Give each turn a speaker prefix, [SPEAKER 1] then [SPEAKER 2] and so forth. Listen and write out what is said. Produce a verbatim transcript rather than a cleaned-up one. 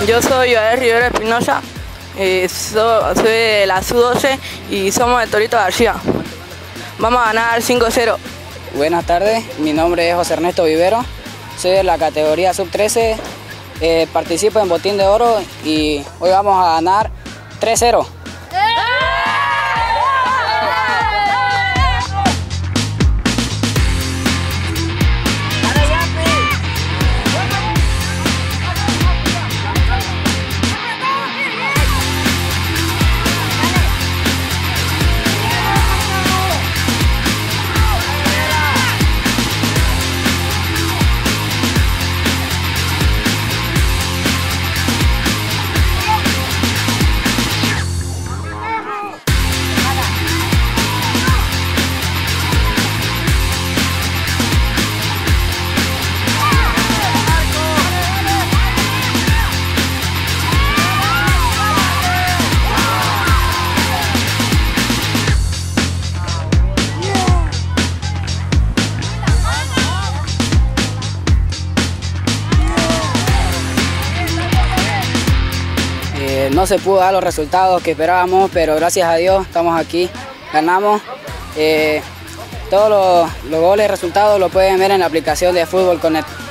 [SPEAKER 1] yo soy Joel Rivero Espinosa, eh, so, soy de la S U doce y somos de Torito García. Vamos a ganar cinco cero.
[SPEAKER 2] Buenas tardes, mi nombre es José Ernesto Vivero, soy de la categoría sub trece, eh, participo en Botín de Oro y hoy vamos a ganar tres cero. No se pudo dar los resultados que esperábamos, pero gracias a Dios estamos aquí, ganamos. Eh, todos los, los goles y resultados lo pueden ver en la aplicación de Fútbol Connect.